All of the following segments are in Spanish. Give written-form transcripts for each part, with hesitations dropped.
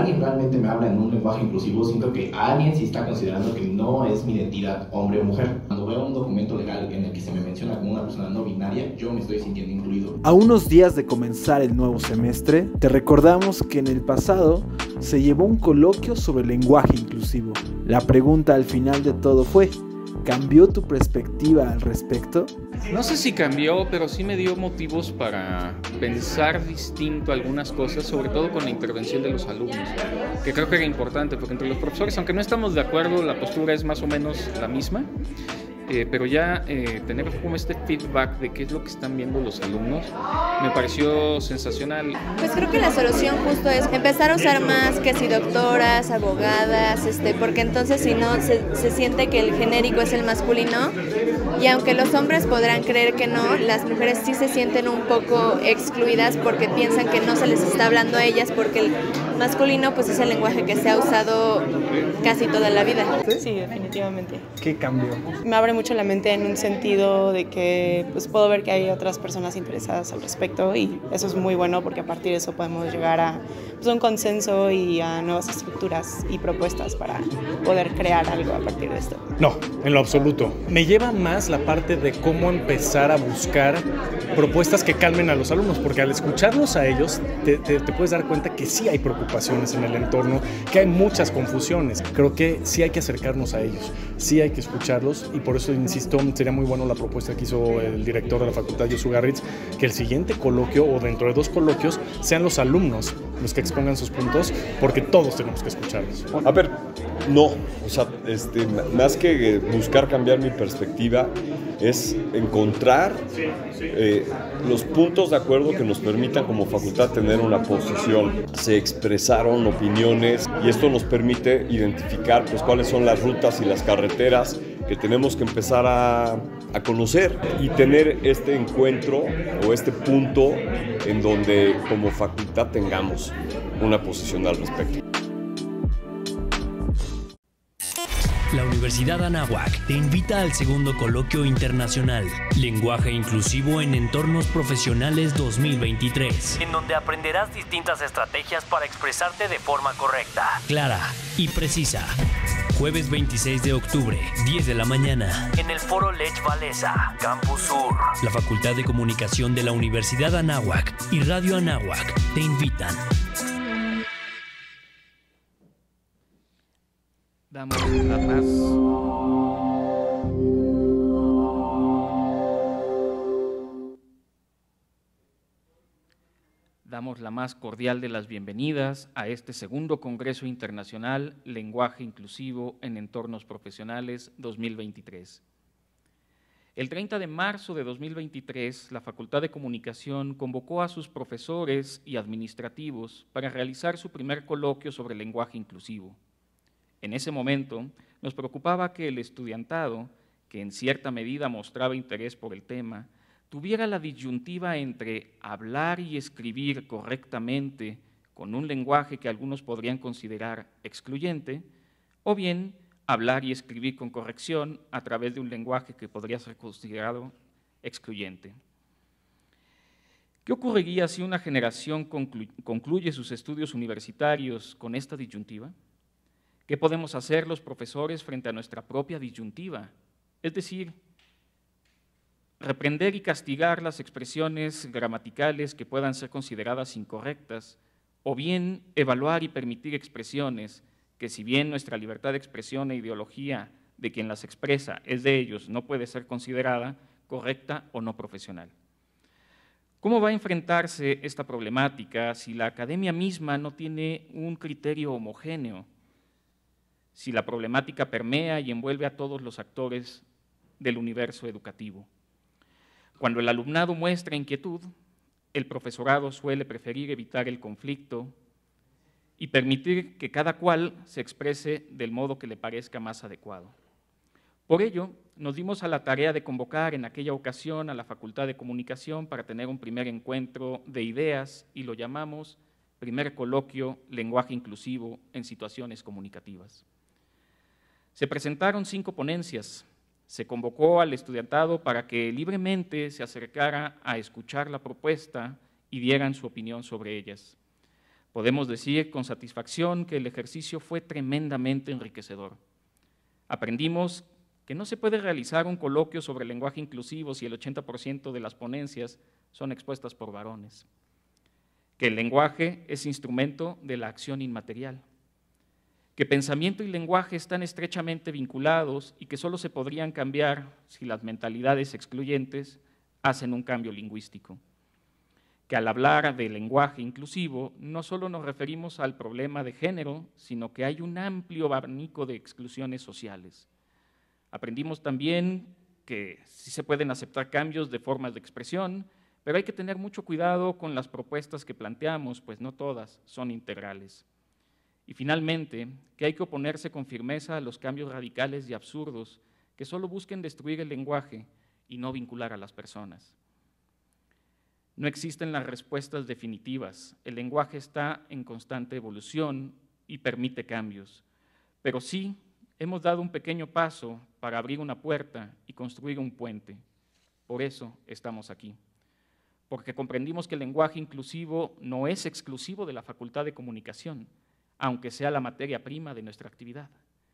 alguien realmente me habla en un lenguaje inclusivo, siento que alguien sí está considerando que no es mi identidad hombre o mujer. Cuando veo un documento legal en el que se me menciona como una persona no binaria, yo me estoy sintiendo incluido. A unos días de comenzar el nuevo semestre, te recordamos que en el pasado se llevó un coloquio sobre lenguaje inclusivo. La pregunta al final de todo fue: ¿cambió tu perspectiva al respecto? No sé si cambió, pero sí me dio motivos para pensar distinto algunas cosas, sobre todo con la intervención de los alumnos, que creo que era importante, porque entre los profesores, aunque no estamos de acuerdo, la postura es más o menos la misma, pero ya tener como este feedback de qué es lo que están viendo los alumnos me pareció sensacional. Pues creo que la solución justo es empezar a usar más que si doctoras, abogadas, porque entonces si no se siente que el genérico es el masculino, y aunque los hombres podrán creer que no, las mujeres sí se sienten un poco excluidas porque piensan que no se les está hablando a ellas, porque el masculino pues es el lenguaje que se ha usado casi toda la vida. Sí, definitivamente. ¿Qué cambió? Me abre mucho la mente en un sentido de que pues puedo ver que hay otras personas interesadas al respecto, y eso es muy bueno porque a partir de eso podemos llegar a pues, un consenso y a nuevas estructuras y propuestas para poder crear algo a partir de esto. No, en lo absoluto. Me lleva más la parte de cómo empezar a buscar propuestas que calmen a los alumnos, porque al escucharlos a ellos te puedes dar cuenta que sí hay preocupaciones en el entorno, que hay muchas confusiones. Creo que sí hay que acercarnos a ellos, sí hay que escucharlos, y por eso insisto, sería muy bueno la propuesta que hizo el director de la facultad, Josu Garritz, que el siguiente coloquio o dentro de 2 coloquios sean los alumnos los que expongan sus puntos, porque todos tenemos que escucharlos. A ver, no, o sea, más que buscar cambiar mi perspectiva, es encontrar los puntos de acuerdo que nos permitan como facultad tener una posición. Se expresaron opiniones y esto nos permite identificar pues, cuáles son las rutas y las carreteras que tenemos que empezar a conocer y tener este encuentro o este punto en donde como facultad tengamos una posición al respecto. La Universidad Anáhuac te invita al segundo coloquio internacional Lenguaje Inclusivo en Entornos Profesionales 2023, en donde aprenderás distintas estrategias para expresarte de forma correcta, clara y precisa. Jueves 26 de octubre, 10 de la mañana, en el Foro Lech Walesa, Campus Sur. La Facultad de Comunicación de la Universidad Anáhuac y Radio Anáhuac te invitan. Damos la más Damos la más cordial de las bienvenidas a este segundo Congreso Internacional Lenguaje Inclusivo en Entornos Profesionales 2023. El 30 de marzo de 2023, la Facultad de Comunicación convocó a sus profesores y administrativos para realizar su primer coloquio sobre lenguaje inclusivo. En ese momento, nos preocupaba que el estudiantado, que en cierta medida mostraba interés por el tema, tuviera la disyuntiva entre hablar y escribir correctamente con un lenguaje que algunos podrían considerar excluyente, o bien hablar y escribir con corrección a través de un lenguaje que podría ser considerado excluyente. ¿Qué ocurriría si una generación concluye sus estudios universitarios con esta disyuntiva? ¿Qué podemos hacer los profesores frente a nuestra propia disyuntiva? Es decir, reprender y castigar las expresiones gramaticales que puedan ser consideradas incorrectas, o bien evaluar y permitir expresiones que, si bien nuestra libertad de expresión e ideología de quien las expresa es de ellos, no puede ser considerada correcta o no profesional. ¿Cómo va a enfrentarse esta problemática si la academia misma no tiene un criterio homogéneo? Si la problemática permea y envuelve a todos los actores del universo educativo. Cuando el alumnado muestra inquietud, el profesorado suele preferir evitar el conflicto y permitir que cada cual se exprese del modo que le parezca más adecuado. Por ello, nos dimos a la tarea de convocar en aquella ocasión a la Facultad de Comunicación para tener un primer encuentro de ideas y lo llamamos Primer Coloquio Lenguaje Inclusivo en Situaciones Comunicativas. Se presentaron 5 ponencias, se convocó al estudiantado para que libremente se acercara a escuchar la propuesta y dieran su opinión sobre ellas. Podemos decir con satisfacción que el ejercicio fue tremendamente enriquecedor. Aprendimos que no se puede realizar un coloquio sobre lenguaje inclusivo si el 80% de las ponencias son expuestas por varones, que el lenguaje es instrumento de la acción inmaterial, que pensamiento y lenguaje están estrechamente vinculados y que solo se podrían cambiar si las mentalidades excluyentes hacen un cambio lingüístico, que al hablar de lenguaje inclusivo no solo nos referimos al problema de género, sino que hay un amplio abanico de exclusiones sociales. Aprendimos también que sí se pueden aceptar cambios de formas de expresión, pero hay que tener mucho cuidado con las propuestas que planteamos, pues no todas son integrales. Y finalmente, que hay que oponerse con firmeza a los cambios radicales y absurdos que solo busquen destruir el lenguaje y no vincular a las personas. No existen las respuestas definitivas, el lenguaje está en constante evolución y permite cambios, pero sí hemos dado un pequeño paso para abrir una puerta y construir un puente. Por eso estamos aquí, porque comprendimos que el lenguaje inclusivo no es exclusivo de la Facultad de Comunicación, aunque sea la materia prima de nuestra actividad.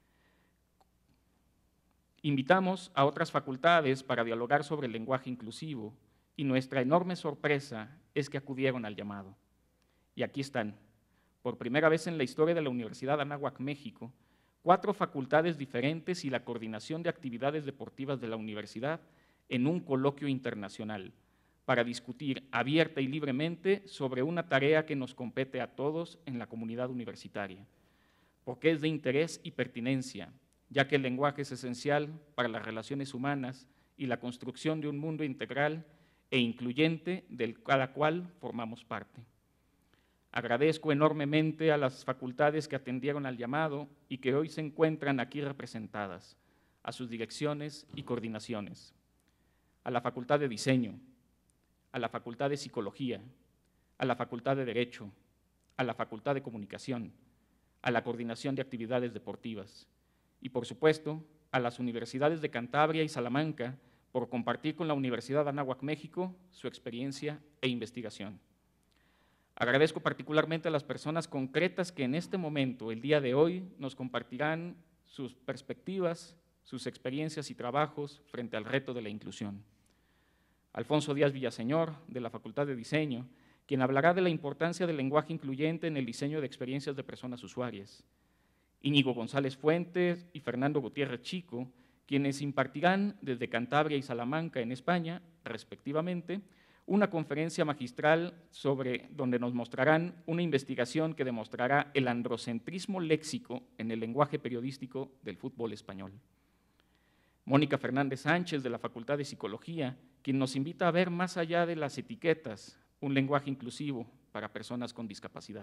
Invitamos a otras facultades para dialogar sobre el lenguaje inclusivo y nuestra enorme sorpresa es que acudieron al llamado. Y aquí están, por primera vez en la historia de la Universidad Anáhuac, México, 4 facultades diferentes y la coordinación de actividades deportivas de la universidad en un coloquio internacional para discutir abierta y libremente sobre una tarea que nos compete a todos en la comunidad universitaria, porque es de interés y pertinencia, ya que el lenguaje es esencial para las relaciones humanas y la construcción de un mundo integral e incluyente del cada cual formamos parte. Agradezco enormemente a las facultades que atendieron al llamado y que hoy se encuentran aquí representadas, a sus direcciones y coordinaciones, a la Facultad de Diseño, a la Facultad de Psicología, a la Facultad de Derecho, a la Facultad de Comunicación, a la Coordinación de Actividades Deportivas y, por supuesto, a las universidades de Cantabria y Salamanca por compartir con la Universidad Anáhuac, México, su experiencia e investigación. Agradezco particularmente a las personas concretas que en este momento, el día de hoy, nos compartirán sus perspectivas, sus experiencias y trabajos frente al reto de la inclusión. Alfonso Díaz Villaseñor, de la Facultad de Diseño, quien hablará de la importancia del lenguaje incluyente en el diseño de experiencias de personas usuarias. Íñigo González Fuentes y Fernando Gutiérrez Chico, quienes impartirán desde Cantabria y Salamanca, en España, respectivamente, una conferencia magistral donde nos mostrarán una investigación que demostrará el androcentrismo léxico en el lenguaje periodístico del fútbol español. Mónica Fernández Sánchez, de la Facultad de Psicología, quien nos invita a ver más allá de las etiquetas, un lenguaje inclusivo para personas con discapacidad.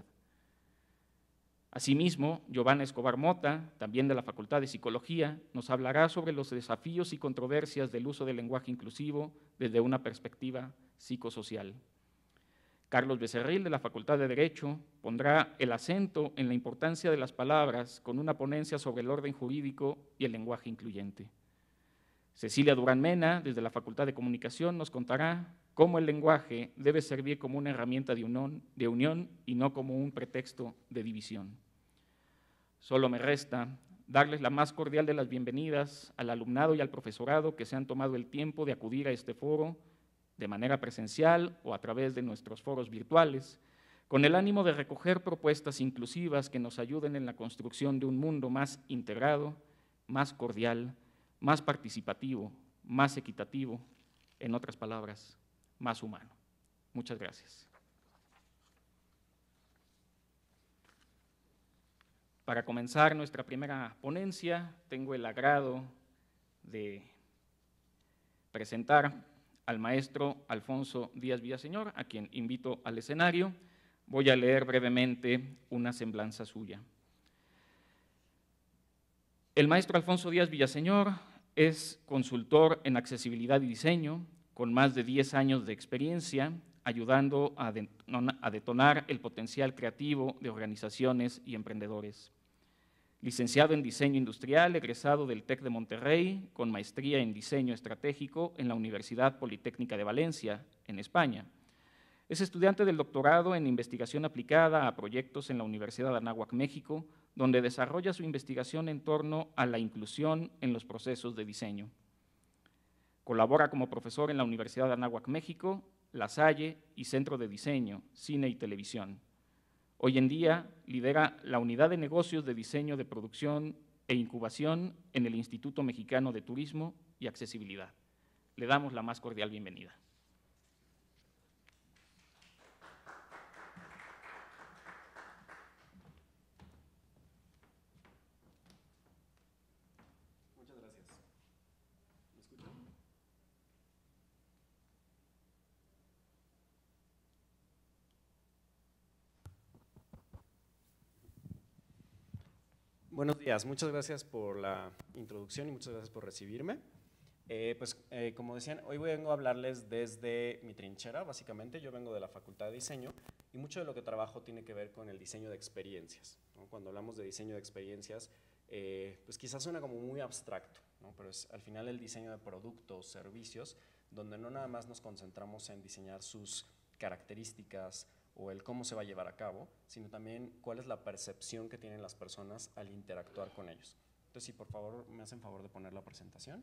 Asimismo, Giovanna Escobar Mota, también de la Facultad de Psicología, nos hablará sobre los desafíos y controversias del uso del lenguaje inclusivo desde una perspectiva psicosocial. Carlos Becerril, de la Facultad de Derecho, pondrá el acento en la importancia de las palabras con una ponencia sobre el orden jurídico y el lenguaje incluyente. Cecilia Durán Mena, desde la Facultad de Comunicación, nos contará cómo el lenguaje debe servir como una herramienta de unión y no como un pretexto de división. Solo me resta darles la más cordial de las bienvenidas al alumnado y al profesorado que se han tomado el tiempo de acudir a este foro de manera presencial o a través de nuestros foros virtuales, con el ánimo de recoger propuestas inclusivas que nos ayuden en la construcción de un mundo más integrado, más cordial, más participativo, más equitativo, en otras palabras, más humano. Muchas gracias. Para comenzar nuestra primera ponencia, tengo el agrado de presentar al maestro Alfonso Díaz Villaseñor, a quien invito al escenario. Voy a leer brevemente una semblanza suya. El maestro Alfonso Díaz Villaseñor es consultor en accesibilidad y diseño, con más de 10 años de experiencia, ayudando a detonar el potencial creativo de organizaciones y emprendedores. Licenciado en Diseño Industrial, egresado del TEC de Monterrey, con maestría en Diseño Estratégico en la Universidad Politécnica de Valencia, en España. Es estudiante del doctorado en investigación aplicada a proyectos en la Universidad de Anáhuac, México, donde desarrolla su investigación en torno a la inclusión en los procesos de diseño. Colabora como profesor en la Universidad de Anáhuac, México, La Salle y Centro de Diseño, Cine y Televisión. Hoy en día lidera la Unidad de Negocios de Diseño de Producción e Incubación en el Instituto Mexicano de Turismo y Accesibilidad. Le damos la más cordial bienvenida. Muchas gracias. ¿Me escuchan? Buenos días, muchas gracias por la introducción y muchas gracias por recibirme. Como decían, hoy vengo a hablarles desde mi trinchera, básicamente. Yo vengo de la Facultad de Diseño y mucho de lo que trabajo tiene que ver con el diseño de experiencias, ¿no? Cuando hablamos de diseño de experiencias, pues quizás suena como muy abstracto, ¿no? Pero es al final el diseño de productos, servicios, donde no nada más nos concentramos en diseñar sus características o el cómo se va a llevar a cabo, sino también cuál es la percepción que tienen las personas al interactuar con ellos. Entonces, si por favor me hacen favor de poner la presentación.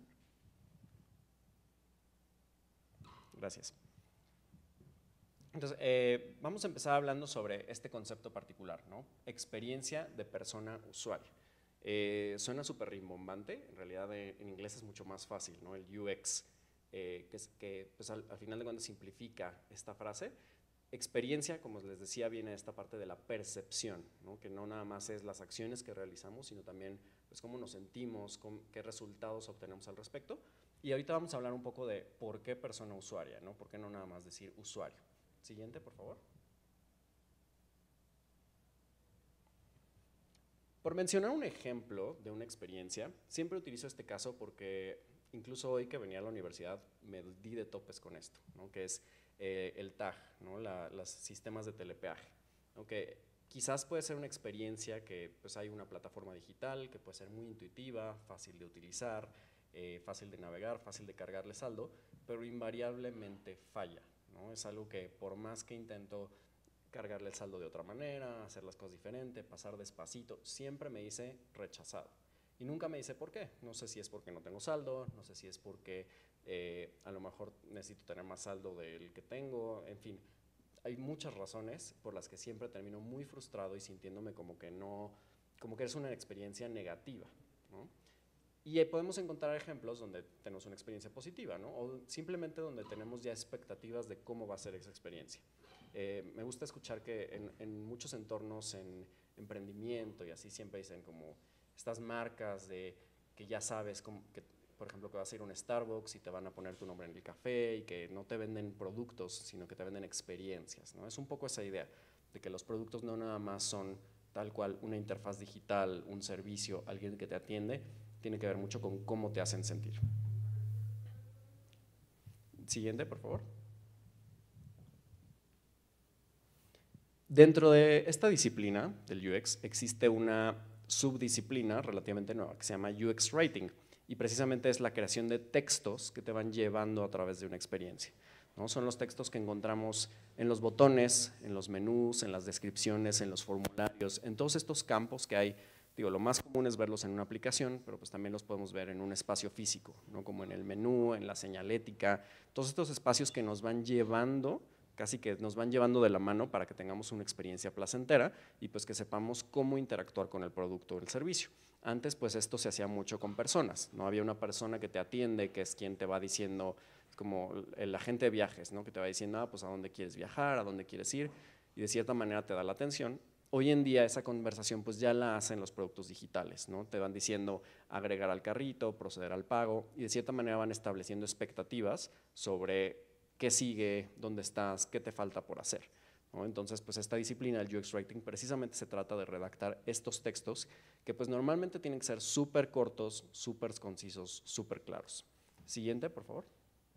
Gracias. Entonces, vamos a empezar hablando sobre este concepto particular, ¿no? Experiencia de persona usuario. Suena súper rimbombante, en realidad en inglés es mucho más fácil, ¿no? El UX, que pues al final de cuentas simplifica esta frase. Experiencia, como les decía, viene de esta parte de la percepción, ¿no? Que no nada más es las acciones que realizamos, sino también pues, cómo nos sentimos, qué resultados obtenemos al respecto. Y ahorita vamos a hablar un poco de por qué persona usuaria, ¿no? ¿Por qué no nada más decir usuario? Siguiente, por favor. Por mencionar un ejemplo de una experiencia, siempre utilizo este caso porque incluso hoy que venía a la universidad me di de topes con esto, ¿no? Que es el tag, ¿no? Los sistemas de telepeaje, ¿no? Que quizás puede ser una experiencia que pues, hay una plataforma digital que puede ser muy intuitiva, fácil de utilizar, fácil de navegar, fácil de cargarle saldo, pero invariablemente falla, ¿no? Es algo que por más que intento cargarle el saldo de otra manera, hacer las cosas diferentes, pasar despacito, siempre me dice rechazado. Y nunca me dice por qué. No sé si es porque no tengo saldo, no sé si es porque a lo mejor necesito tener más saldo del que tengo, en fin. Hay muchas razones por las que siempre termino muy frustrado y sintiéndome como que es una experiencia negativa, ¿no? Y podemos encontrar ejemplos donde tenemos una experiencia positiva, ¿no? O simplemente donde tenemos ya expectativas de cómo va a ser esa experiencia. Me gusta escuchar que en muchos entornos en emprendimiento y así siempre dicen como estas marcas de que ya sabes, por ejemplo, que vas a ir a un Starbucks y te van a poner tu nombre en el café y que no te venden productos, sino que te venden experiencias, ¿no? Es un poco esa idea de que los productos no nada más son tal cual una interfaz digital, un servicio, alguien que te atiende, tiene que ver mucho con cómo te hacen sentir. Siguiente, por favor. Dentro de esta disciplina del UX existe una subdisciplina relativamente nueva que se llama UX Writing y precisamente es la creación de textos que te van llevando a través de una experiencia, ¿no? Son los textos que encontramos en los botones, en los menús, en las descripciones, en los formularios, en todos estos campos que hay. Digo, lo más común es verlos en una aplicación, pero pues también los podemos ver en un espacio físico, ¿no? Como en el menú, en la señalética, todos estos espacios que nos van llevando, casi que nos van llevando de la mano para que tengamos una experiencia placentera y pues que sepamos cómo interactuar con el producto o el servicio. Antes pues esto se hacía mucho con personas, ¿no? Había una persona que te atiende, que es quien te va diciendo, como el agente de viajes, ¿no? Que te va diciendo, pues a dónde quieres viajar, a dónde quieres ir, y de cierta manera te da la atención. Hoy en día esa conversación pues ya la hacen los productos digitales, ¿no? Te van diciendo agregar al carrito, proceder al pago, y de cierta manera van estableciendo expectativas sobre qué sigue, dónde estás, qué te falta por hacer, ¿no? Entonces, pues esta disciplina, el UX Writing, precisamente se trata de redactar estos textos que pues normalmente tienen que ser súper cortos, súper concisos, súper claros. Siguiente, por favor.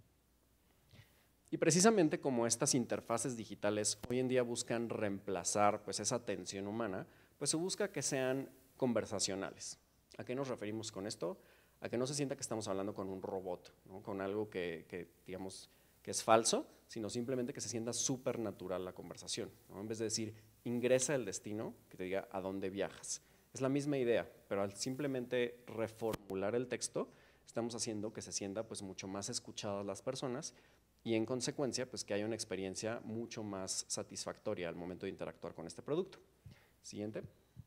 Y precisamente como estas interfaces digitales hoy en día buscan reemplazar pues esa atención humana, pues se busca que sean conversacionales. ¿A qué nos referimos con esto? A que no se sienta que estamos hablando con un robot, ¿no? Con algo que que es falso, sino simplemente que se sienta súper natural la conversación, ¿no? En vez de decir, ingresa el destino, que te diga a dónde viajas. Es la misma idea, pero al simplemente reformular el texto, estamos haciendo que se sienta pues mucho más escuchadas las personas y en consecuencia pues que haya una experiencia mucho más satisfactoria al momento de interactuar con este producto. Siguiente.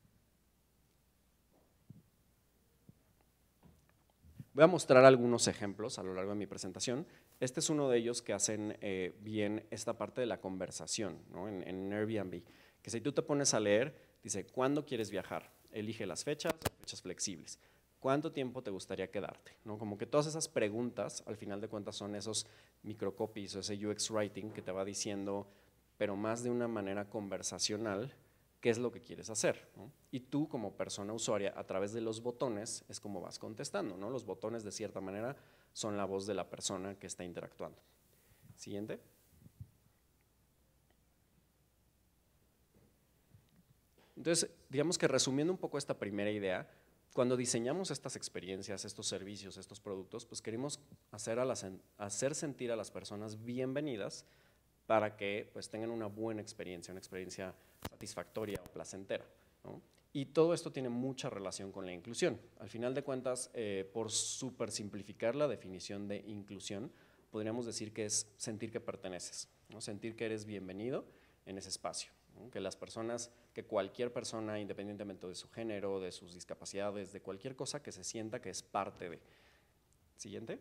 Voy a mostrar algunos ejemplos a lo largo de mi presentación. Este es uno de ellos que hacen bien esta parte de la conversación, ¿no? en Airbnb, que si tú te pones a leer, dice, ¿cuándo quieres viajar? Elige las fechas flexibles. ¿Cuánto tiempo te gustaría quedarte? ¿No? Como que todas esas preguntas, al final de cuentas, son esos microcopies o ese UX writing que te va diciendo, pero más de una manera conversacional, qué es lo que quieres hacer, ¿no? Y tú como persona usuaria, a través de los botones, es como vas contestando, ¿no? Los botones, de cierta manera, son la voz de la persona que está interactuando. Siguiente. Entonces, digamos que resumiendo un poco esta primera idea, cuando diseñamos estas experiencias, estos servicios, estos productos, pues queremos hacer sentir a las personas bienvenidas para que pues, tengan una buena experiencia, una experiencia satisfactoria o placentera, ¿no? Y todo esto tiene mucha relación con la inclusión. Al final de cuentas, por súper simplificar la definición de inclusión, podríamos decir que es sentir que perteneces, ¿no? Sentir que eres bienvenido en ese espacio, ¿no? Que las personas, que cualquier persona, independientemente de su género, de sus discapacidades, de cualquier cosa, que se sienta que es parte de. Siguiente.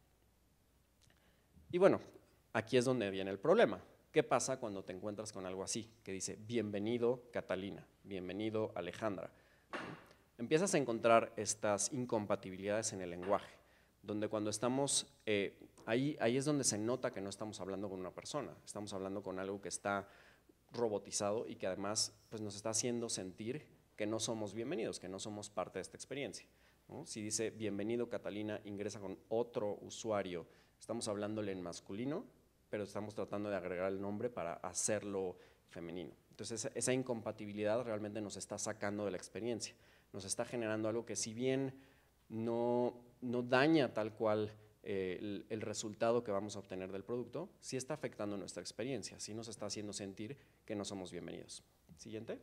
Y bueno, aquí es donde viene el problema. ¿Qué pasa cuando te encuentras con algo así? Que dice, bienvenido Catalina, bienvenido Alejandra. Empiezas a encontrar estas incompatibilidades en el lenguaje, donde cuando estamos, ahí es donde se nota que no estamos hablando con una persona, estamos hablando con algo que está robotizado y que además pues, nos está haciendo sentir que no somos bienvenidos, que no somos parte de esta experiencia, ¿no? Si dice, bienvenido Catalina, ingresa con otro usuario, estamos hablándole en masculino, pero estamos tratando de agregar el nombre para hacerlo femenino. Entonces, esa incompatibilidad realmente nos está sacando de la experiencia, nos está generando algo que si bien no daña tal cual el resultado que vamos a obtener del producto, sí está afectando nuestra experiencia, sí nos está haciendo sentir que no somos bienvenidos. Siguiente.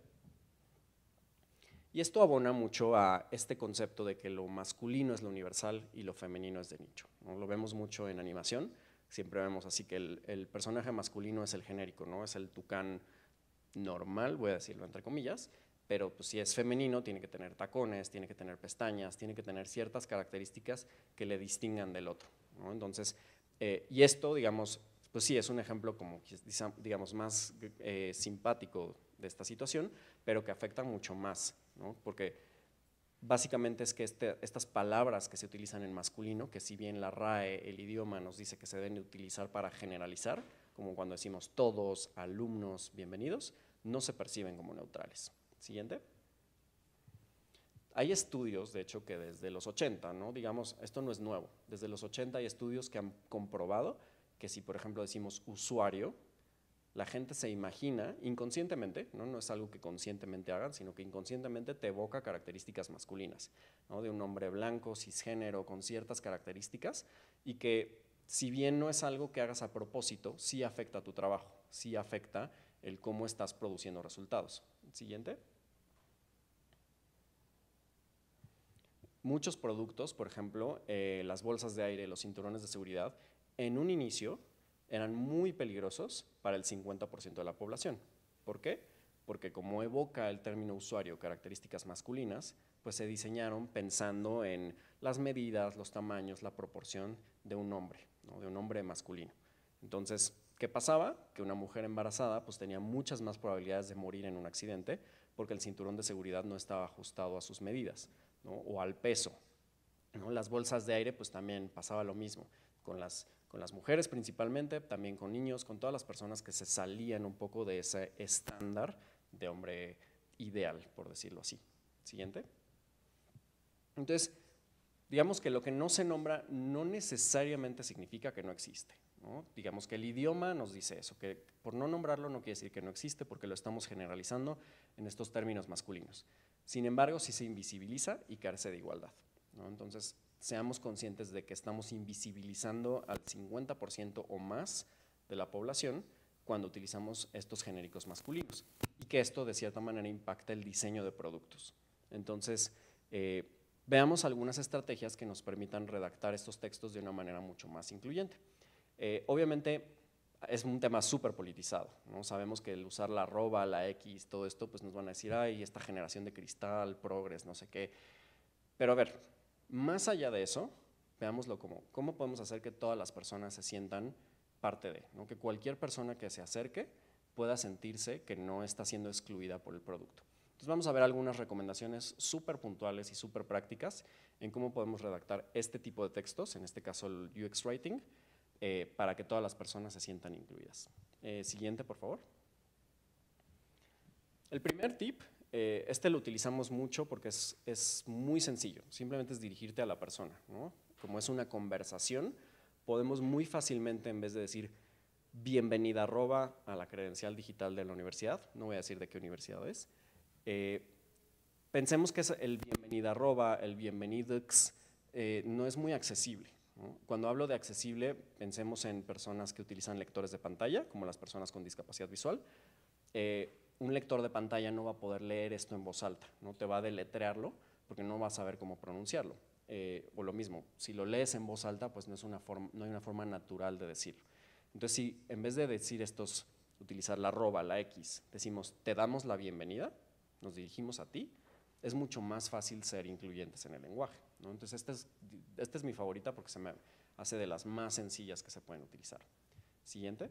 Y esto abona mucho a este concepto de que lo masculino es lo universal y lo femenino es de nicho, ¿no? Lo vemos mucho en animación. Siempre vemos así que el personaje masculino es el genérico, ¿no? Es el tucán normal, voy a decirlo entre comillas, pero pues, si es femenino tiene que tener tacones, tiene que tener pestañas, tiene que tener ciertas características que le distingan del otro, ¿no? Entonces, y esto, digamos, pues sí, es un ejemplo como, digamos, más simpático de esta situación, pero que afecta mucho más, ¿no? Porque básicamente es que estas palabras que se utilizan en masculino, que si bien la RAE, el idioma, nos dice que se deben utilizar para generalizar, como cuando decimos todos, alumnos, bienvenidos, no se perciben como neutrales. Siguiente. Hay estudios, de hecho, que desde los 80, ¿no? Digamos, esto no es nuevo, desde los 80 hay estudios que han comprobado que si, por ejemplo, decimos usuario, la gente se imagina inconscientemente, no es algo que conscientemente hagan, sino que inconscientemente te evoca características masculinas, ¿no? De un hombre blanco, cisgénero, con ciertas características y que si bien no es algo que hagas a propósito, sí afecta a tu trabajo, sí afecta el cómo estás produciendo resultados. Siguiente. Muchos productos, por ejemplo, las bolsas de aire, los cinturones de seguridad, en un inicio eran muy peligrosos para el 50% de la población. ¿Por qué? Porque como evoca el término usuario características masculinas, pues se diseñaron pensando en las medidas, los tamaños, la proporción de un hombre, ¿no? De un hombre masculino. Entonces, ¿qué pasaba? Que una mujer embarazada pues tenía muchas más probabilidades de morir en un accidente porque el cinturón de seguridad no estaba ajustado a sus medidas, ¿no? O al peso, ¿no? Las bolsas de aire pues también pasaba lo mismo con las mujeres principalmente, también con niños, con todas las personas que se salían un poco de ese estándar de hombre ideal, por decirlo así. Siguiente. Entonces, digamos que lo que no se nombra no necesariamente significa que no existe, ¿no? Digamos que el idioma nos dice eso, que por no nombrarlo no quiere decir que no existe porque lo estamos generalizando en estos términos masculinos. Sin embargo, sí se invisibiliza y carece de igualdad, ¿no? Entonces, seamos conscientes de que estamos invisibilizando al 50% o más de la población cuando utilizamos estos genéricos masculinos y que esto de cierta manera impacta el diseño de productos. Entonces, veamos algunas estrategias que nos permitan redactar estos textos de una manera mucho más incluyente. Obviamente, es un tema súper politizado, ¿no? Sabemos que el usar la arroba, la X, todo esto, pues nos van a decir, ay, esta generación de cristal, progres, no sé qué. Pero a ver, más allá de eso, veámoslo como, ¿cómo podemos hacer que todas las personas se sientan parte de, ¿no? Que cualquier persona que se acerque pueda sentirse que no está siendo excluida por el producto. Entonces vamos a ver algunas recomendaciones súper puntuales y súper prácticas en cómo podemos redactar este tipo de textos, en este caso el UX Writing, para que todas las personas se sientan incluidas. Siguiente, por favor. El primer tip, este lo utilizamos mucho porque es muy sencillo, simplemente es dirigirte a la persona, ¿no? Como es una conversación, podemos muy fácilmente, en vez de decir bienvenida arroba a la credencial digital de la universidad, no voy a decir de qué universidad es, pensemos que es el bienvenida arroba, el bienvenidox, no es muy accesible, ¿no? Cuando hablo de accesible, pensemos en personas que utilizan lectores de pantalla, como las personas con discapacidad visual. Un lector de pantalla no va a poder leer esto en voz alta, no te va a deletrearlo porque no va a saber cómo pronunciarlo. O lo mismo, si lo lees en voz alta, pues no hay una forma natural de decirlo. Entonces, si en vez de decir estos, utilizar la arroba, la X, decimos te damos la bienvenida, nos dirigimos a ti, es mucho más fácil ser incluyentes en el lenguaje, ¿no? Entonces, esta es mi favorita porque se me hace de las más sencillas que se pueden utilizar. Siguiente.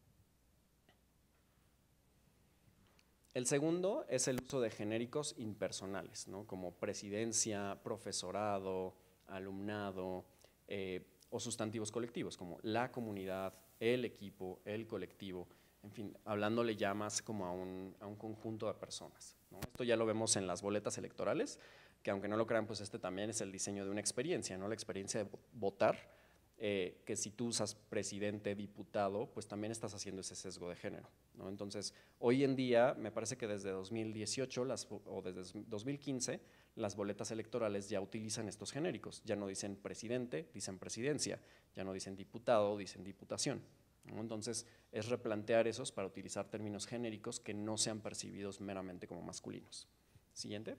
El segundo es el uso de genéricos impersonales, ¿no? Como presidencia, profesorado, alumnado o sustantivos colectivos como la comunidad, el equipo, el colectivo, en fin, hablándole ya más como a un conjunto de personas, ¿no? Esto ya lo vemos en las boletas electorales, que aunque no lo crean, pues este también es el diseño de una experiencia, ¿no? La experiencia de votar, que si tú usas presidente, diputado, pues también estás haciendo ese sesgo de género, ¿no? Entonces, hoy en día, me parece que desde 2018 o desde 2015, las boletas electorales ya utilizan estos genéricos, ya no dicen presidente, dicen presidencia, ya no dicen diputado, dicen diputación, ¿no? Entonces, es replantear esos para utilizar términos genéricos que no sean percibidos meramente como masculinos. Siguiente.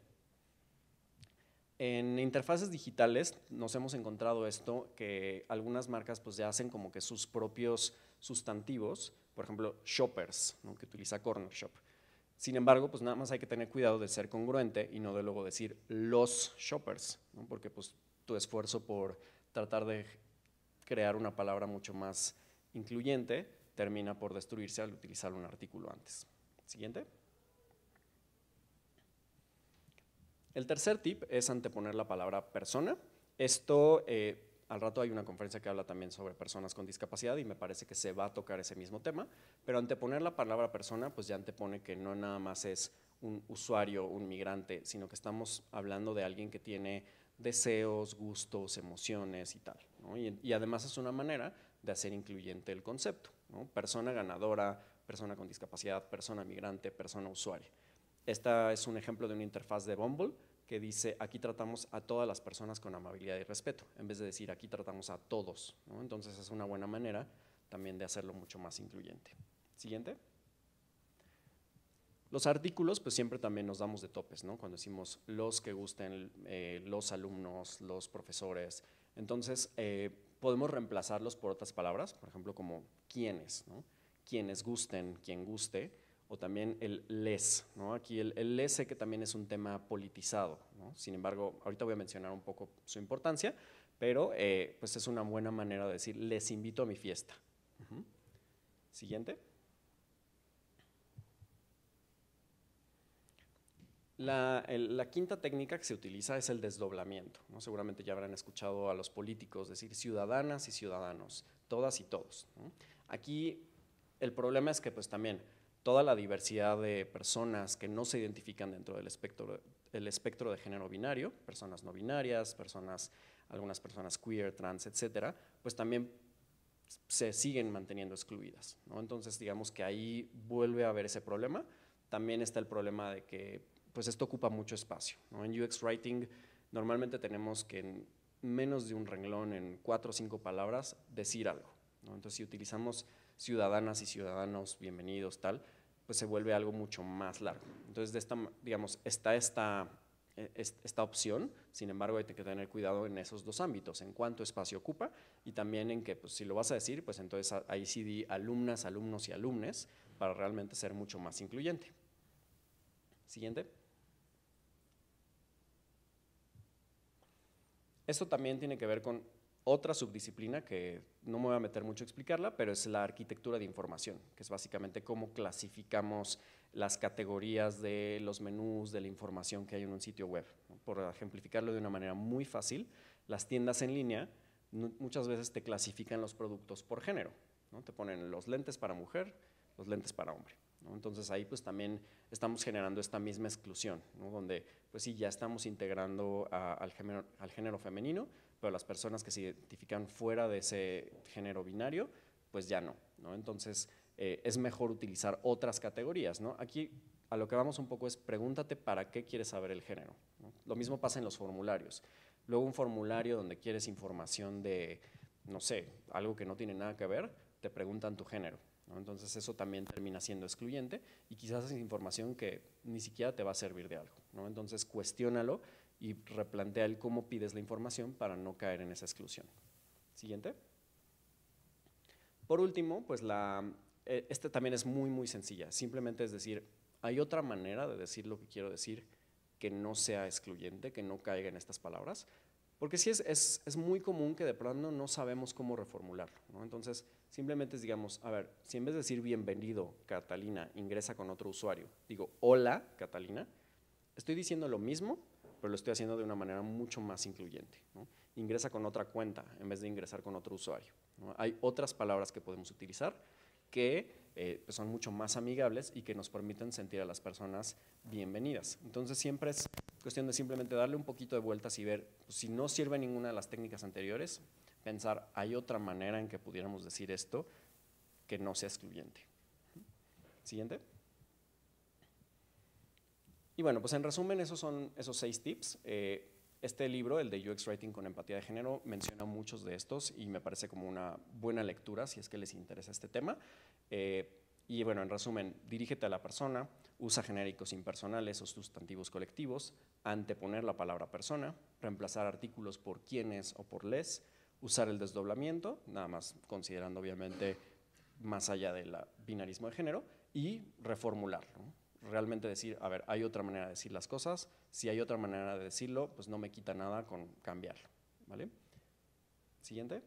En interfaces digitales nos hemos encontrado esto, que algunas marcas pues ya hacen como que sus propios sustantivos, por ejemplo, shoppers, ¿no? Que utiliza Corner Shop. Sin embargo, pues nada más hay que tener cuidado de ser congruente y no de luego decir los shoppers, ¿no? Porque pues tu esfuerzo por tratar de crear una palabra mucho más incluyente termina por destruirse al utilizar un artículo antes. Siguiente. El tercer tip es anteponer la palabra persona. Esto, al rato hay una conferencia que habla también sobre personas con discapacidad y me parece que se va a tocar ese mismo tema, pero anteponer la palabra persona, pues ya antepone que no nada más es un usuario, un migrante, sino que estamos hablando de alguien que tiene deseos, gustos, emociones y tal, ¿no? Y además es una manera de hacer incluyente el concepto, ¿no? Persona ganadora, persona con discapacidad, persona migrante, persona usuaria. Esta es un ejemplo de una interfaz de Bumble que dice, aquí tratamos a todas las personas con amabilidad y respeto, en vez de decir, aquí tratamos a todos, ¿no? Entonces es una buena manera también de hacerlo mucho más incluyente. Siguiente. Los artículos, pues siempre también nos damos de topes, ¿no? Cuando decimos los que gusten, los alumnos, los profesores. Entonces, podemos reemplazarlos por otras palabras, por ejemplo, como quienes, ¿no? Quienes gusten, quien guste, o también el les, ¿no? Aquí el les sé que también es un tema politizado, ¿no? Sin embargo, ahorita voy a mencionar un poco su importancia, pero pues es una buena manera de decir, les invito a mi fiesta. Siguiente. La quinta técnica que se utiliza es el desdoblamiento, ¿no? Seguramente ya habrán escuchado a los políticos decir ciudadanas y ciudadanos, todas y todos, ¿no? Aquí el problema es que pues también toda la diversidad de personas que no se identifican dentro del espectro de género binario, personas no binarias, algunas personas queer, trans, etcétera, pues también se siguen manteniendo excluidas, ¿no? Entonces, digamos que ahí vuelve a haber ese problema. También está el problema de que pues esto ocupa mucho espacio, ¿no? En UX Writing normalmente tenemos que menos de un renglón, en 4 o 5 palabras, decir algo, ¿no? Entonces, si utilizamos ciudadanas y ciudadanos, bienvenidos, tal, pues se vuelve algo mucho más largo. Entonces, digamos, está esta opción, sin embargo, hay que tener cuidado en esos 2 ámbitos, en cuánto espacio ocupa y también en que, pues, si lo vas a decir, pues entonces ahí sí di alumnas, alumnos y alumnes para realmente ser mucho más incluyente. Siguiente. Esto también tiene que ver con otra subdisciplina que no me voy a meter mucho a explicarla, pero es la arquitectura de información, que es básicamente cómo clasificamos las categorías de los menús, de la información que hay en un sitio web, ¿no? Por ejemplificarlo de una manera muy fácil, las tiendas en línea muchas veces te clasifican los productos por género, ¿no? Te ponen los lentes para mujer, los lentes para hombre, ¿no? Entonces ahí pues también estamos generando esta misma exclusión, ¿no? Donde pues sí, ya estamos integrando al género femenino, pero las personas que se identifican fuera de ese género binario, pues ya no, ¿no? Entonces, es mejor utilizar otras categorías, ¿no? Aquí a lo que vamos un poco es pregúntate para qué quieres saber el género, ¿no? Lo mismo pasa en los formularios. Luego un formulario donde quieres información de, no sé, algo que no tiene nada que ver, te preguntan tu género, ¿no? Entonces eso también termina siendo excluyente y quizás es información que ni siquiera te va a servir de algo, ¿no? Entonces cuestiónalo y replantea el cómo pides la información para no caer en esa exclusión. Siguiente. Por último, pues este también es muy, muy sencilla. Simplemente es decir, hay otra manera de decir lo que quiero decir que no sea excluyente, que no caiga en estas palabras, porque sí es muy común que de pronto no sabemos cómo reformularlo, ¿no? Entonces, simplemente es, digamos, a ver, si en vez de decir bienvenido, Catalina, ingresa con otro usuario, digo, hola, Catalina, estoy diciendo lo mismo, pero lo estoy haciendo de una manera mucho más incluyente, ¿no? Ingresa con otra cuenta en vez de ingresar con otro usuario, ¿no? Hay otras palabras que podemos utilizar que pues son mucho más amigables y que nos permiten sentir a las personas bienvenidas. Entonces siempre es cuestión de simplemente darle un poquito de vueltas y ver, pues, si no sirve ninguna de las técnicas anteriores, pensar, hay otra manera en que pudiéramos decir esto que no sea excluyente. Siguiente. Y bueno, pues en resumen, esos son esos 6 tips. Este libro, el de UX Writing con empatía de género, menciona muchos de estos y me parece como una buena lectura si es que les interesa este tema. Y bueno, en resumen, dirígete a la persona, usa genéricos impersonales o sustantivos colectivos, anteponer la palabra persona, reemplazar artículos por quienes o por les, usar el desdoblamiento, nada más considerando obviamente más allá del binarismo de género, y reformular, ¿no? Realmente decir, a ver, hay otra manera de decir las cosas, si hay otra manera de decirlo, pues no me quita nada con cambiarlo, ¿vale? Siguiente.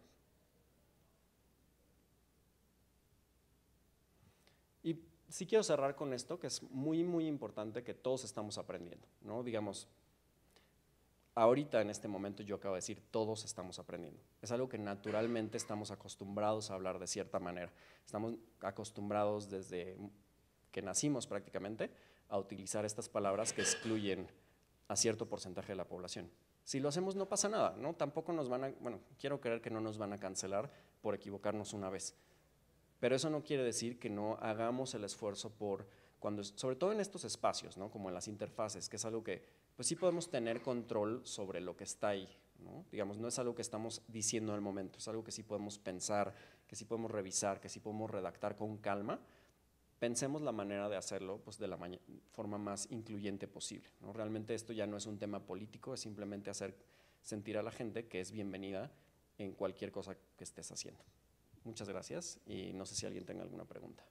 Y sí quiero cerrar con esto, que es muy, muy importante que todos estamos aprendiendo, ¿no? Digamos, ahorita en este momento yo acabo de decir, todos estamos aprendiendo. Es algo que naturalmente estamos acostumbrados a hablar de cierta manera. Estamos acostumbrados desde que nacimos prácticamente a utilizar estas palabras que excluyen a cierto porcentaje de la población. Si lo hacemos no pasa nada, ¿no? Tampoco nos van a, bueno, quiero creer que no nos van a cancelar por equivocarnos una vez. Pero eso no quiere decir que no hagamos el esfuerzo por, sobre todo en estos espacios, ¿no? Como en las interfaces, que es algo que pues sí podemos tener control sobre lo que está ahí, ¿no? Digamos, no es algo que estamos diciendo en el momento, es algo que sí podemos pensar, que sí podemos revisar, que sí podemos redactar con calma. Pensemos la manera de hacerlo pues, de la forma más incluyente posible, ¿no? Realmente esto ya no es un tema político, es simplemente hacer sentir a la gente que es bienvenida en cualquier cosa que estés haciendo. Muchas gracias y no sé si alguien tenga alguna pregunta.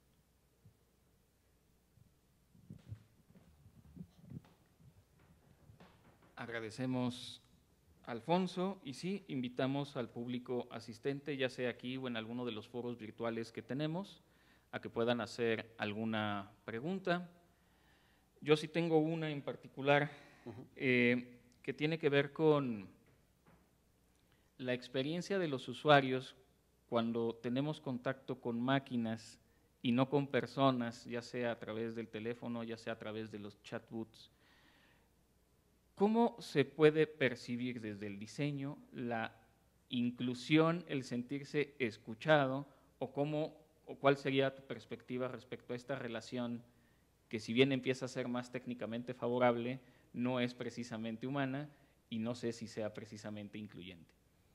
Agradecemos a Alfonso y sí, invitamos al público asistente, ya sea aquí o en alguno de los foros virtuales que tenemos, a que puedan hacer alguna pregunta. Yo sí tengo una en particular que tiene que ver con la experiencia de los usuarios cuando tenemos contacto con máquinas y no con personas, ya sea a través del teléfono, ya sea a través de los chatbots. ¿Cómo se puede percibir desde el diseño la inclusión, el sentirse escuchado o cuál sería tu perspectiva respecto a esta relación que si bien empieza a ser más técnicamente favorable, no es precisamente humana y no sé si sea precisamente incluyente.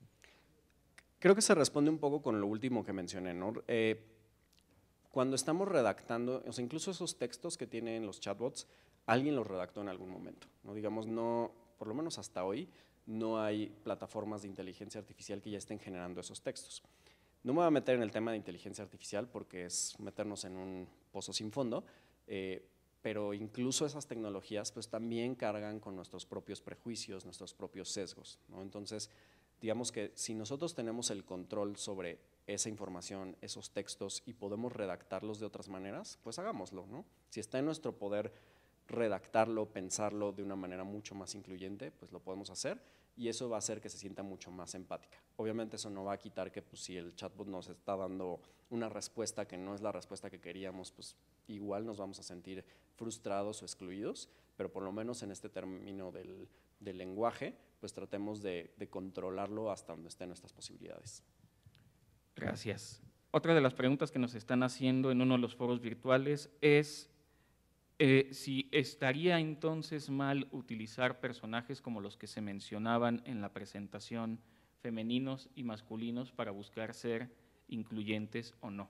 Creo que se responde un poco con lo último que mencioné, ¿no? Cuando estamos redactando, o sea, incluso esos textos que tienen los chatbots, alguien los redactó en algún momento, ¿no? Digamos, no, por lo menos hasta hoy, no hay plataformas de inteligencia artificial que ya estén generando esos textos. No me voy a meter en el tema de inteligencia artificial porque es meternos en un pozo sin fondo, pero incluso esas tecnologías pues también cargan con nuestros propios prejuicios, nuestros propios sesgos, ¿no? Entonces, digamos que si nosotros tenemos el control sobre esa información, esos textos y podemos redactarlos de otras maneras, pues hagámoslo, ¿no? Si está en nuestro poder redactarlo, pensarlo de una manera mucho más incluyente, pues lo podemos hacer y eso va a hacer que se sienta mucho más empática. Obviamente eso no va a quitar que pues, si el chatbot nos está dando una respuesta que no es la respuesta que queríamos, pues igual nos vamos a sentir frustrados o excluidos, pero por lo menos en este término del lenguaje, pues tratemos de controlarlo hasta donde estén nuestras posibilidades. Gracias. Otra de las preguntas que nos están haciendo en uno de los foros virtuales es si estaría entonces mal utilizar personajes como los que se mencionaban en la presentación, femeninos y masculinos, para buscar ser incluyentes o no.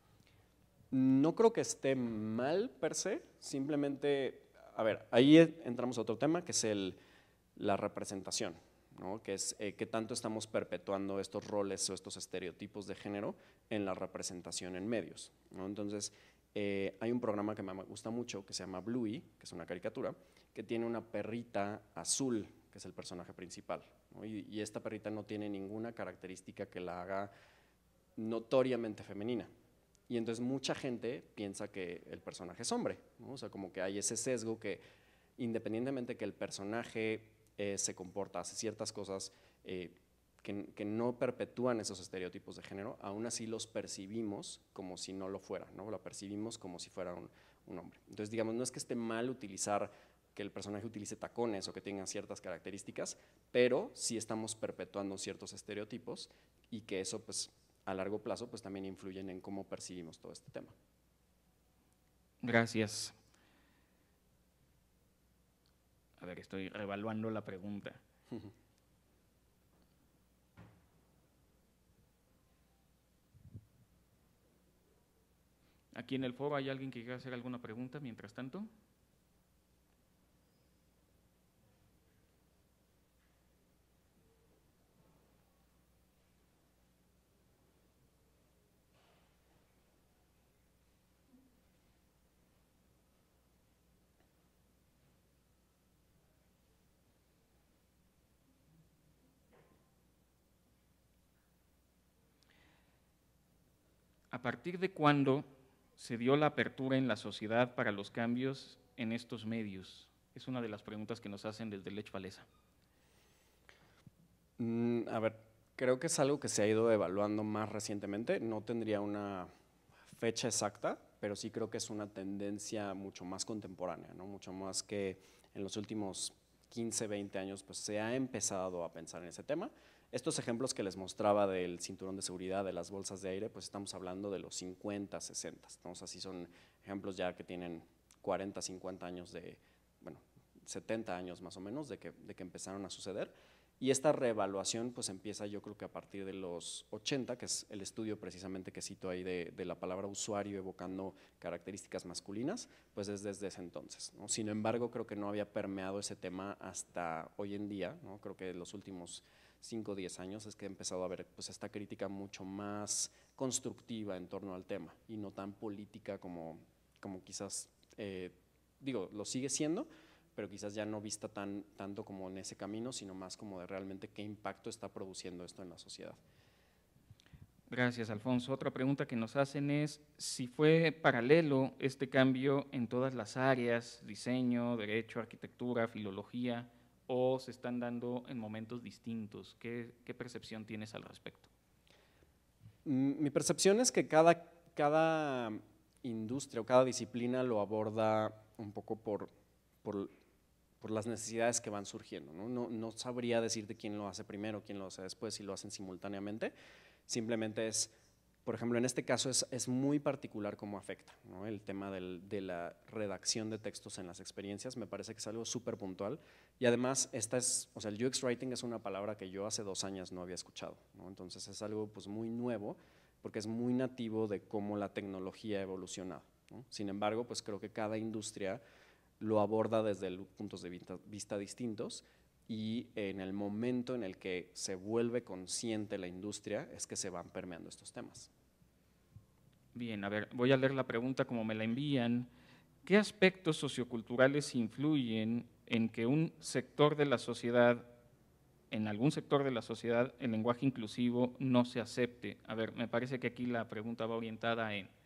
No creo que esté mal per se, simplemente, a ver, ahí entramos a otro tema que es la representación, ¿no? Que es qué tanto estamos perpetuando estos roles o estos estereotipos de género en la representación en medios, ¿no? Entonces, hay un programa que me gusta mucho que se llama Bluey, que es una caricatura, que tiene una perrita azul, que es el personaje principal, ¿no? Y esta perrita no tiene ninguna característica que la haga notoriamente femenina. Y entonces mucha gente piensa que el personaje es hombre, ¿no? O sea, como que hay ese sesgo que independientemente que el personaje se comporta, hace ciertas cosas que no perpetúan esos estereotipos de género, aún así los percibimos como si no lo fuera, ¿no? Lo percibimos como si fuera un hombre. Entonces, digamos, no es que esté mal utilizar que el personaje utilice tacones o que tenga ciertas características, pero sí estamos perpetuando ciertos estereotipos y que eso, pues, a largo plazo, pues también influyen en cómo percibimos todo este tema. Gracias. A ver, estoy reevaluando la pregunta. Aquí en el foro, ¿hay alguien que quiera hacer alguna pregunta mientras tanto? ¿A partir de cuándo se dio la apertura en la sociedad para los cambios en estos medios? Es una de las preguntas que nos hacen desde Lech Walesa. A ver, creo que es algo que se ha ido evaluando más recientemente. No tendría una fecha exacta, pero sí creo que es una tendencia mucho más contemporánea, ¿no? Mucho más que en los últimos 15, 20 años, pues se ha empezado a pensar en ese tema. Estos ejemplos que les mostraba del cinturón de seguridad, de las bolsas de aire, pues estamos hablando de los 50, 60. Entonces, así son ejemplos ya que tienen 40, 50 años de, bueno, 70 años más o menos de que empezaron a suceder. Y esta reevaluación pues empieza yo creo que a partir de los 80, que es el estudio precisamente que cito ahí de la palabra usuario evocando características masculinas, pues es desde ese entonces, ¿no? Sin embargo, creo que no había permeado ese tema hasta hoy en día, ¿no? Creo que en los últimos 5 o 10 años es que he empezado a ver pues esta crítica mucho más constructiva en torno al tema y no tan política como quizás, digo, lo sigue siendo, pero quizás ya no vista tanto como en ese camino, sino más como de realmente qué impacto está produciendo esto en la sociedad. Gracias, Alfonso. Otra pregunta que nos hacen es si fue paralelo este cambio en todas las áreas, diseño, derecho, arquitectura, filología, o se están dando en momentos distintos. ¿Qué percepción tienes al respecto? Mi percepción es que cada industria o cada disciplina lo aborda un poco por las necesidades que van surgiendo, ¿no? No sabría decirte quién lo hace primero, quién lo hace después, si lo hacen simultáneamente. Simplemente es por ejemplo, en este caso es muy particular cómo afecta, ¿no? El tema de la redacción de textos en las experiencias, me parece que es algo súper puntual y además o sea, el UX Writing es una palabra que yo hace 2 años no había escuchado, ¿no? Entonces es algo pues muy nuevo porque es muy nativo de cómo la tecnología ha evolucionado, ¿no? Sin embargo, pues creo que cada industria lo aborda desde puntos de vista distintos y en el momento en el que se vuelve consciente la industria es que se van permeando estos temas. Bien, a ver, voy a leer la pregunta como me la envían. ¿Qué aspectos socioculturales influyen en que un sector de la sociedad, en algún sector de la sociedad, el lenguaje inclusivo no se acepte? A ver, me parece que aquí la pregunta va orientada en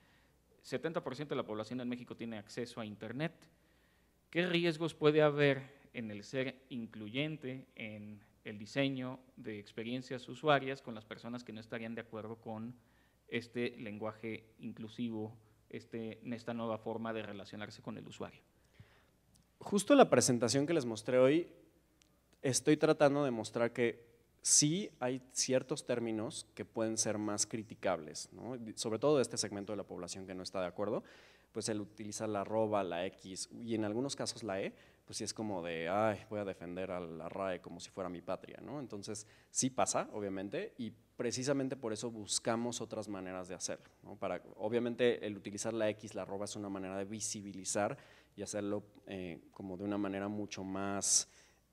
70% de la población en México tiene acceso a Internet. ¿Qué riesgos puede haber en el ser incluyente en el diseño de experiencias usuarias con las personas que no estarían de acuerdo con este lenguaje inclusivo, esta nueva forma de relacionarse con el usuario? Justo en la presentación que les mostré hoy, estoy tratando de mostrar que sí hay ciertos términos que pueden ser más criticables, ¿no? Sobre todo de este segmento de la población que no está de acuerdo, pues el utilizar la arroba, la X y en algunos casos la E, pues sí es como de, ay, voy a defender a la RAE como si fuera mi patria, ¿no? Entonces sí pasa, obviamente, y precisamente por eso buscamos otras maneras de hacerlo, ¿no? Obviamente el utilizar la X, la arroba es una manera de visibilizar y hacerlo como de una manera mucho más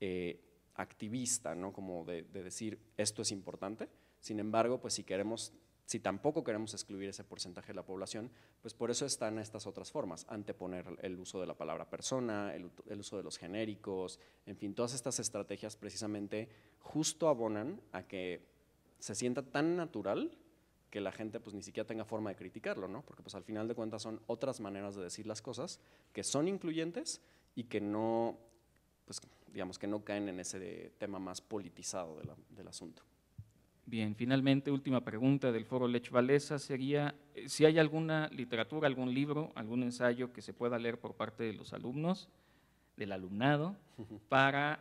activista, ¿no? Como de decir esto es importante. Sin embargo, pues si tampoco queremos excluir ese porcentaje de la población, pues por eso están estas otras formas, anteponer el uso de la palabra persona, el uso de los genéricos, en fin, todas estas estrategias precisamente justo abonan a que se sienta tan natural que la gente pues ni siquiera tenga forma de criticarlo, ¿no? Porque pues al final de cuentas son otras maneras de decir las cosas que son incluyentes y que no, pues digamos que no caen en ese tema más politizado del asunto. Bien, finalmente, última pregunta del Foro Lech Walesa sería si hay alguna literatura, algún libro, algún ensayo que se pueda leer por parte de los alumnos, del alumnado, para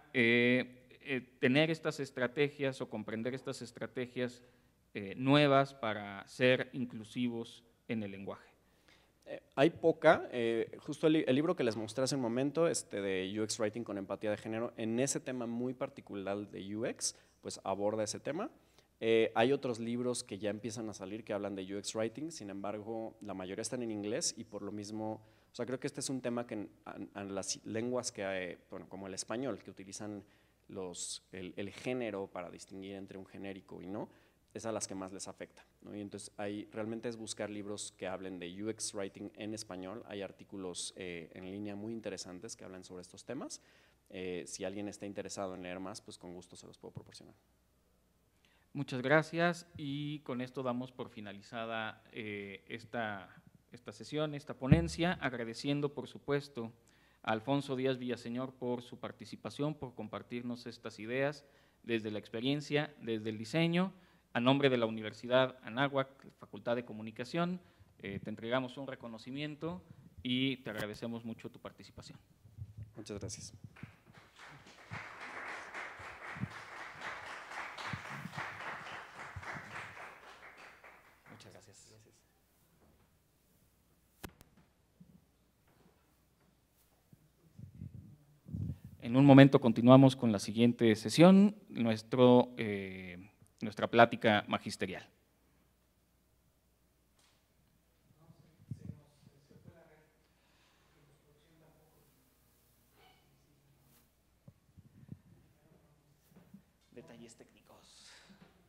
tener estas estrategias o comprender estas estrategias nuevas para ser inclusivos en el lenguaje. Hay poca, justo el libro que les mostré hace un momento, de UX Writing con empatía de género, en ese tema muy particular de UX, pues aborda ese tema. Hay otros libros que ya empiezan a salir que hablan de UX Writing, sin embargo, la mayoría están en inglés y por lo mismo, o sea, creo que este es un tema que en las lenguas que hay, bueno, como el español, que utilizan el género para distinguir entre un genérico y no, es a las que más les afecta, ¿no? Y entonces realmente es buscar libros que hablen de UX Writing en español. Hay artículos en línea muy interesantes que hablan sobre estos temas. Si alguien está interesado en leer más, pues con gusto se los puedo proporcionar. Muchas gracias y con esto damos por finalizada esta sesión, esta ponencia, agradeciendo por supuesto a Alfonso Díaz Villaseñor por su participación, por compartirnos estas ideas desde la experiencia, desde el diseño. A nombre de la Universidad Anáhuac, Facultad de Comunicación, te entregamos un reconocimiento y te agradecemos mucho tu participación. Muchas gracias. Muchas gracias. En un momento continuamos con la siguiente sesión, nuestra plática magisterial. Detalles técnicos.